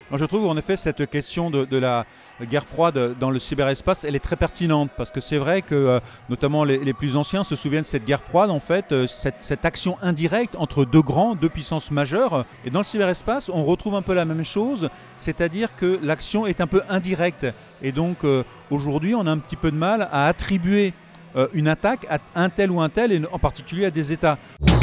Alors je trouve en effet cette question de la guerre froide dans le cyberespace, elle est très pertinente parce que c'est vrai que notamment les plus anciens se souviennent de cette guerre froide, en fait, cette action indirecte entre deux puissances majeures. Et dans le cyberespace, on retrouve un peu la même chose, c'est-à-dire que l'action est un peu indirecte. Et donc aujourd'hui, on a un petit peu de mal à attribuer une attaque à un tel ou un tel, et en particulier à des États.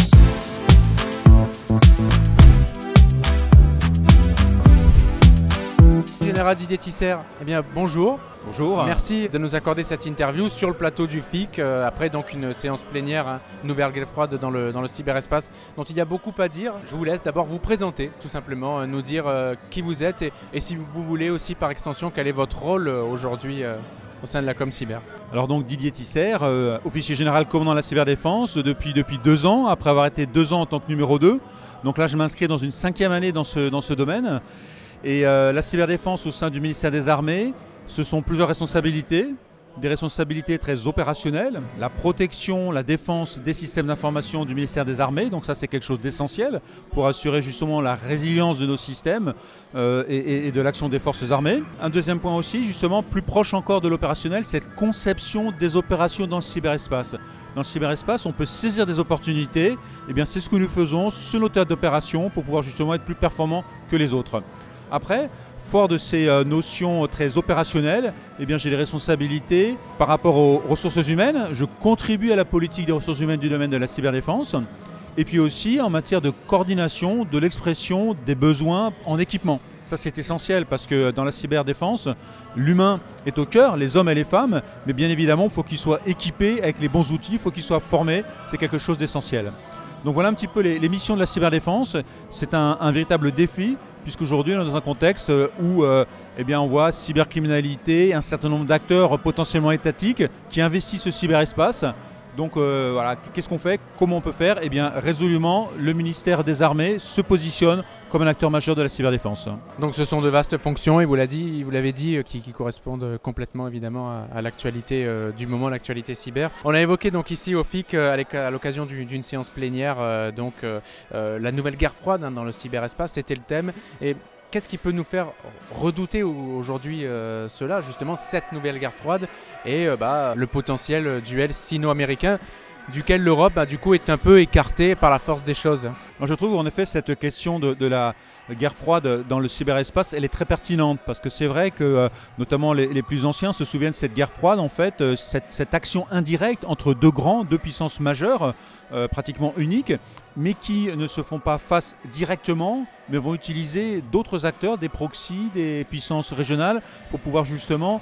Général Didier Tisser, eh bien bonjour. Bonjour. Merci de nous accorder cette interview sur le plateau du FIC, après donc une séance plénière, une nouvelle guerre froide dans le cyberespace, dont il y a beaucoup à dire. Je vous laisse d'abord vous présenter, tout simplement, nous dire qui vous êtes et si vous voulez aussi par extension, quel est votre rôle aujourd'hui au sein de la ComCyber. Alors donc Didier Tisser, officier général commandant la cyberdéfense depuis 2 ans, après avoir été 2 ans en tant que numéro 2. Donc là je m'inscris dans une 5e année dans ce domaine. Et la cyberdéfense au sein du ministère des Armées, ce sont plusieurs responsabilités, des responsabilités très opérationnelles, la protection, la défense des systèmes d'information du ministère des Armées, donc ça c'est quelque chose d'essentiel pour assurer justement la résilience de nos systèmes et de l'action des forces armées. Un deuxième point aussi, justement plus proche encore de l'opérationnel, cette conception des opérations dans le cyberespace. Dans le cyberespace, on peut saisir des opportunités, et bien c'est ce que nous faisons sur nos théâtres d'opération pour pouvoir justement être plus performants que les autres. Après, fort de ces notions très opérationnelles, eh bien, j'ai des responsabilités par rapport aux ressources humaines. Je contribue à la politique des ressources humaines du domaine de la cyberdéfense. Et puis aussi en matière de coordination de l'expression des besoins en équipement. Ça, c'est essentiel parce que dans la cyberdéfense, l'humain est au cœur, les hommes et les femmes, mais bien évidemment, il faut qu'ils soient équipés avec les bons outils, il faut qu'ils soient formés. C'est quelque chose d'essentiel. Donc voilà un petit peu les missions de la cyberdéfense. C'est un véritable défi, puisqu'aujourd'hui on est dans un contexte où eh bien, on voit cybercriminalité, un certain nombre d'acteurs potentiellement étatiques qui investissent ce cyberespace. Donc voilà, qu'est-ce qu'on fait? Comment on peut faire? Eh bien résolument, le ministère des Armées se positionne comme un acteur majeur de la cyberdéfense. Donc ce sont de vastes fonctions, et vous l'avez dit, qui correspondent complètement évidemment à l'actualité du moment, l'actualité cyber. On a évoqué donc ici au FIC à l'occasion d'une séance plénière la nouvelle guerre froide dans le cyberespace, c'était le thème. Et qu'est-ce qui peut nous faire redouter aujourd'hui cela, justement, cette nouvelle guerre froide et le potentiel duel sino-américain duquel l'Europe du coup est un peu écartée par la force des choses? Alors, je trouve en effet cette question de la guerre froide dans le cyberespace, elle est très pertinente parce que c'est vrai que notamment les plus anciens se souviennent de cette guerre froide, en fait, cette action indirecte entre deux puissances majeures, pratiquement uniques, mais qui ne se font pas face directement, mais vont utiliser d'autres acteurs, des proxys, des puissances régionales pour pouvoir justement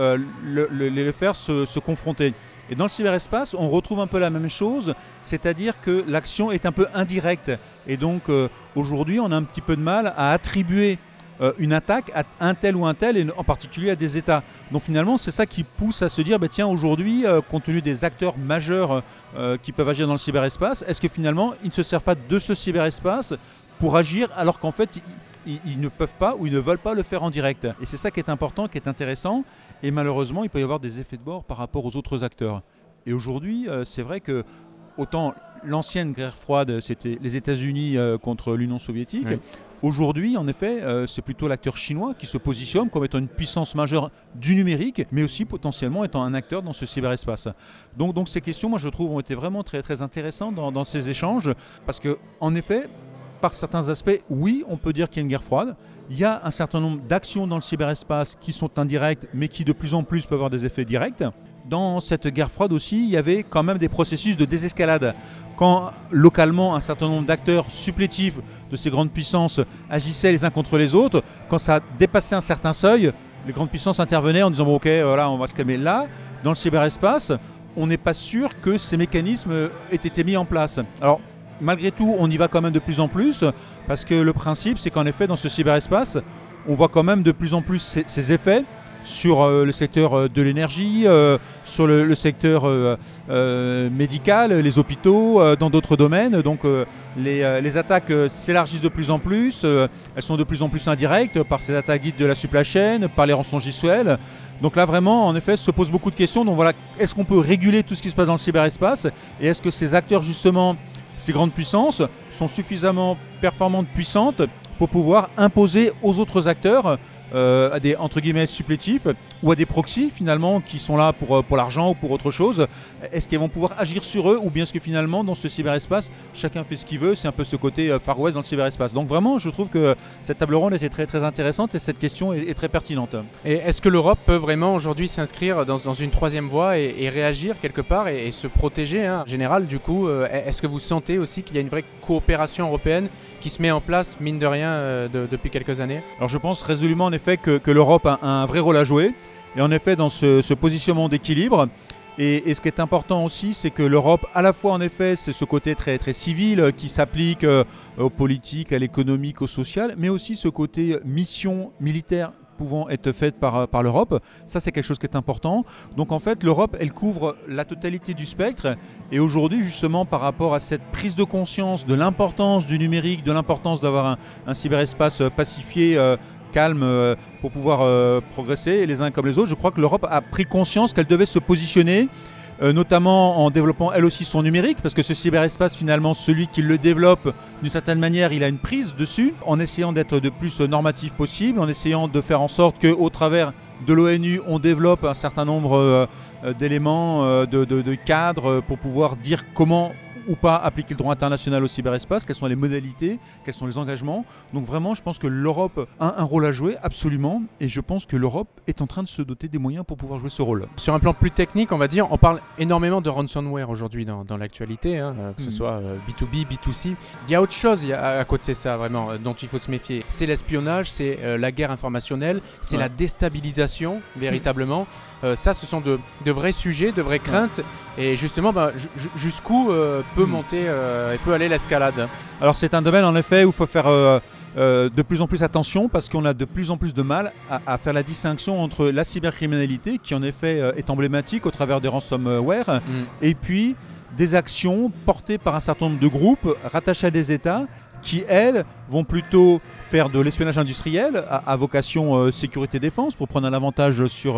les faire se confronter. Et dans le cyberespace, on retrouve un peu la même chose, c'est-à-dire que l'action est un peu indirecte. Et donc aujourd'hui, on a un petit peu de mal à attribuer une attaque à un tel ou un tel, et en particulier à des États. Donc finalement, c'est ça qui pousse à se dire, tiens, aujourd'hui, compte tenu des acteurs majeurs qui peuvent agir dans le cyberespace, est-ce que finalement, ils ne se servent pas de ce cyberespace pour agir alors qu'en fait, ils ne peuvent pas ou ils ne veulent pas le faire en direct. Et c'est ça qui est important, qui est intéressant. Et malheureusement, il peut y avoir des effets de bord par rapport aux autres acteurs. Et aujourd'hui, c'est vrai que autant l'ancienne guerre froide, c'était les États-Unis contre l'Union soviétique. Oui. Aujourd'hui, en effet, c'est plutôt l'acteur chinois qui se positionne comme étant une puissance majeure du numérique, mais aussi potentiellement étant un acteur dans ce cyberespace. Donc ces questions, moi je trouve, ont été vraiment très, très intéressantes dans ces échanges, parce qu'en effet, par certains aspects, oui, on peut dire qu'il y a une guerre froide. Il y a un certain nombre d'actions dans le cyberespace qui sont indirectes, mais qui de plus en plus peuvent avoir des effets directs. Dans cette guerre froide aussi, il y avait quand même des processus de désescalade. Quand localement, un certain nombre d'acteurs supplétifs de ces grandes puissances agissaient les uns contre les autres, quand ça dépassait un certain seuil, les grandes puissances intervenaient en disant bon, ok, voilà, on va se calmer. Là, dans le cyberespace, on n'est pas sûr que ces mécanismes aient été mis en place. Alors, malgré tout, on y va quand même de plus en plus, parce que le principe, c'est qu'en effet, dans ce cyberespace, on voit quand même de plus en plus ces effets sur le secteur de l'énergie, sur le secteur médical, les hôpitaux, dans d'autres domaines. Donc les attaques s'élargissent de plus en plus, elles sont de plus en plus indirectes par ces attaques dites de la supply chain, par les rançongiciels. Donc là vraiment, en effet, se posent beaucoup de questions. Donc voilà, est-ce qu'on peut réguler tout ce qui se passe dans le cyberespace? Et est-ce que ces acteurs justement, ces grandes puissances, sont suffisamment performantes, puissantes pour pouvoir imposer aux autres acteurs à des entre guillemets supplétifs ou à des proxys finalement qui sont là pour l'argent ou pour autre chose. Est-ce qu'ils vont pouvoir agir sur eux ou bien est-ce que finalement dans ce cyberespace chacun fait ce qu'il veut? C'est un peu ce côté Far West dans le cyberespace. Donc vraiment je trouve que cette table ronde était très très intéressante et cette question est très pertinente. Et est-ce que l'Europe peut vraiment aujourd'hui s'inscrire dans une troisième voie et réagir quelque part et se protéger en général du coup est-ce que vous sentez aussi qu'il y a une vraie coopération européenne qui se met en place, mine de rien, depuis quelques années? Alors je pense résolument en effet que l'Europe a un vrai rôle à jouer. Et en effet, dans ce positionnement d'équilibre, et ce qui est important aussi, c'est que l'Europe, à la fois en effet, c'est ce côté très, très civil qui s'applique aux politiques, à l'économique, au social, mais aussi ce côté mission militaire pouvant être faite par l'Europe. Ça, c'est quelque chose qui est important. Donc en fait, l'Europe, elle couvre la totalité du spectre. Et aujourd'hui, justement, par rapport à cette prise de conscience de l'importance du numérique, de l'importance d'avoir un cyberespace pacifié, calme, pour pouvoir progresser les uns comme les autres, je crois que l'Europe a pris conscience qu'elle devait se positionner, notamment en développant elle aussi son numérique, parce que ce cyberespace, finalement, celui qui le développe, d'une certaine manière, il a une prise dessus, en essayant d'être le plus normatif possible, en essayant de faire en sorte qu'au travers de l'ONU, on développe un certain nombre d'éléments, de cadres pour pouvoir dire comment ou pas appliquer le droit international au cyberespace, quelles sont les modalités, quels sont les engagements. Donc vraiment, je pense que l'Europe a un rôle à jouer, absolument, et je pense que l'Europe est en train de se doter des moyens pour pouvoir jouer ce rôle. Sur un plan plus technique, on va dire, on parle énormément de ransomware aujourd'hui dans l'actualité, que ce soit B2B, B2C. Il y a autre chose à côté de ça, vraiment, dont il faut se méfier. C'est l'espionnage, c'est la guerre informationnelle, c'est la déstabilisation, véritablement. Ça, ce sont de vrais sujets, de vraies craintes. Et justement, jusqu'où peut monter et peut aller l'escalade? Alors c'est un domaine en effet où il faut faire de plus en plus attention parce qu'on a de plus en plus de mal à faire la distinction entre la cybercriminalité qui en effet est emblématique au travers des ransomware et puis des actions portées par un certain nombre de groupes rattachés à des États qui, elles, vont plutôt faire de l'espionnage industriel à vocation sécurité-défense pour prendre un avantage sur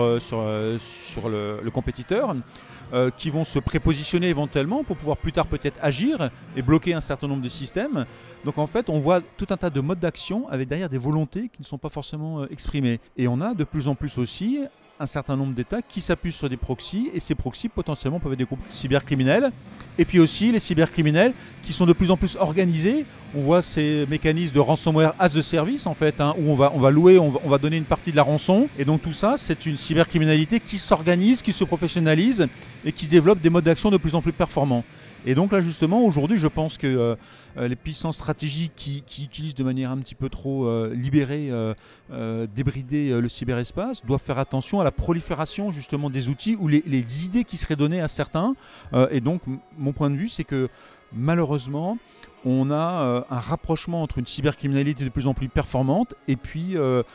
le compétiteur, qui vont se prépositionner éventuellement pour pouvoir plus tard peut-être agir et bloquer un certain nombre de systèmes. Donc en fait, on voit tout un tas de modes d'action avec derrière des volontés qui ne sont pas forcément exprimées. Et on a de plus en plus aussi un certain nombre d'États qui s'appuient sur des proxys et ces proxys potentiellement peuvent être des groupes cybercriminels et puis aussi les cybercriminels qui sont de plus en plus organisés. On voit ces mécanismes de ransomware as a service en fait, où on va louer, on va donner une partie de la rançon et donc tout ça c'est une cybercriminalité qui s'organise, qui se professionnalise et qui développe des modes d'action de plus en plus performants. Et donc là justement aujourd'hui je pense que les puissances stratégiques qui utilisent de manière un petit peu trop libérée, débridée le cyberespace doivent faire attention à la prolifération justement des outils ou les idées qui seraient données à certains. Et donc mon point de vue c'est que malheureusement on a un rapprochement entre une cybercriminalité de plus en plus performante et puis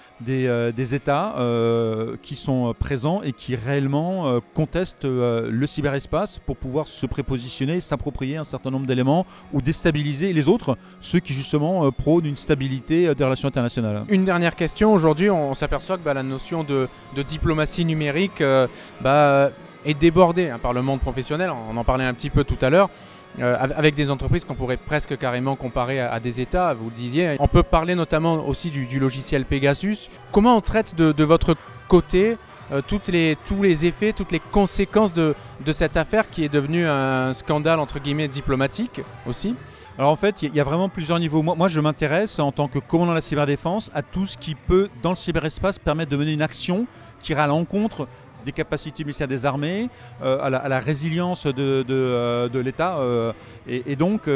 des États qui sont présents et qui réellement contestent le cyberespace pour pouvoir se prépositionner, s'approprier un certain nombre d'éléments ou déstabiliser les autres, ceux qui justement prônent une stabilité des relations internationales. Une dernière question, aujourd'hui on s'aperçoit que la notion de diplomatie numérique est débordée par le monde professionnel, on en parlait un petit peu tout à l'heure. Avec des entreprises qu'on pourrait presque carrément comparer à des États, vous le disiez. On peut parler notamment aussi du logiciel Pegasus. Comment on traite de votre côté tous les effets, toutes les conséquences de cette affaire qui est devenue un scandale entre guillemets diplomatique aussi? Alors en fait, il y a vraiment plusieurs niveaux. Moi, je m'intéresse en tant que commandant de la cyberdéfense à tout ce qui peut, dans le cyberespace, permettre de mener une action qui ira à l'encontre des capacités du ministère des Armées, à la résilience de l'État. Et donc,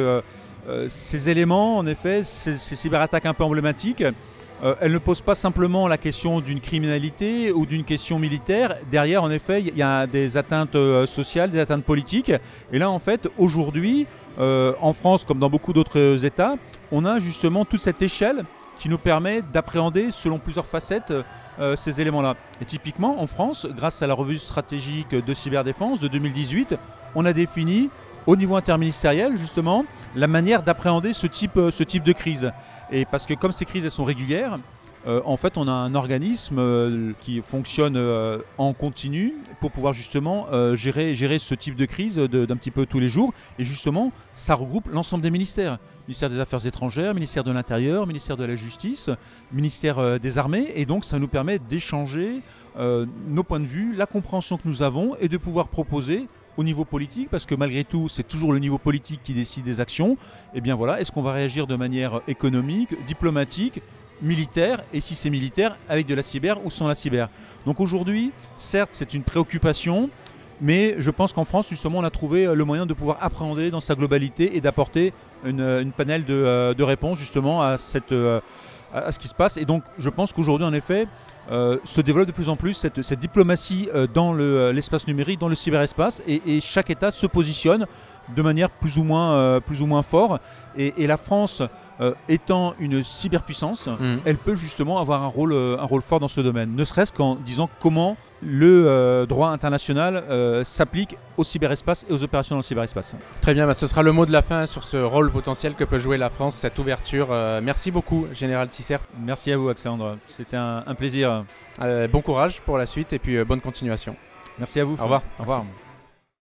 ces éléments, en effet, ces cyberattaques un peu emblématiques, elles ne posent pas simplement la question d'une criminalité ou d'une question militaire. Derrière, en effet, il y a des atteintes sociales, des atteintes politiques. Et là, en fait, aujourd'hui, en France, comme dans beaucoup d'autres États, on a justement toute cette échelle qui nous permet d'appréhender selon plusieurs facettes ces éléments-là. Et typiquement, en France, grâce à la revue stratégique de cyberdéfense de 2018, on a défini au niveau interministériel, justement, la manière d'appréhender ce type de crise. Et parce que comme ces crises, elles sont régulières, en fait, on a un organisme qui fonctionne en continu pour pouvoir justement gérer ce type de crise d'un petit peu tous les jours. Et justement, ça regroupe l'ensemble des ministères. ministère des Affaires étrangères, ministère de l'Intérieur, ministère de la Justice, ministère des Armées. Et donc ça nous permet d'échanger nos points de vue, la compréhension que nous avons et de pouvoir proposer au niveau politique, parce que malgré tout, c'est toujours le niveau politique qui décide des actions. Et bien voilà, est-ce qu'on va réagir de manière économique, diplomatique, militaire, et si c'est militaire, avec de la cyber ou sans la cyber. Donc aujourd'hui, certes, c'est une préoccupation, mais je pense qu'en France, justement, on a trouvé le moyen de pouvoir appréhender dans sa globalité et d'apporter une panel de réponses, justement, à ce qui se passe. Et donc, je pense qu'aujourd'hui, en effet, se développe de plus en plus cette diplomatie dans l'espace numérique, dans le cyberespace, et chaque État se positionne de manière plus ou moins fort. Et la France, étant une cyberpuissance, elle peut justement avoir un rôle fort dans ce domaine, ne serait-ce qu'en disant comment le droit international s'applique au cyberespace et aux opérations dans le cyberespace. Très bien, ce sera le mot de la fin sur ce rôle potentiel que peut jouer la France, cette ouverture. Merci beaucoup, Général Tisser. Merci à vous, Alexandre. C'était un plaisir. Bon courage pour la suite et puis bonne continuation. Merci à vous. Au revoir. Au revoir.